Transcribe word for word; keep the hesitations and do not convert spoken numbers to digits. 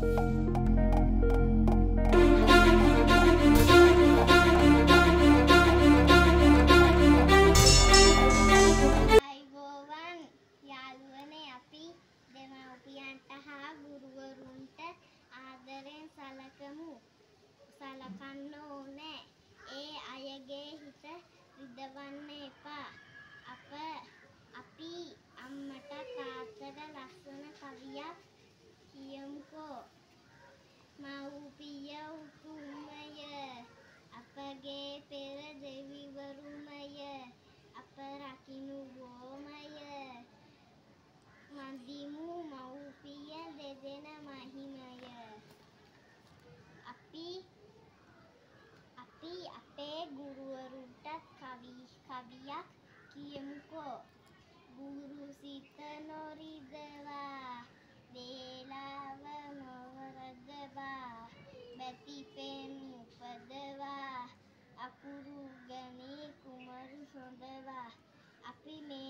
කියමුකෝ ගුරු සිත නොරිදවා වේලාව නොවරදවා බැති පෙන් උපදවා අකුරු ගණී කුමරු සොඳවා අපි මේ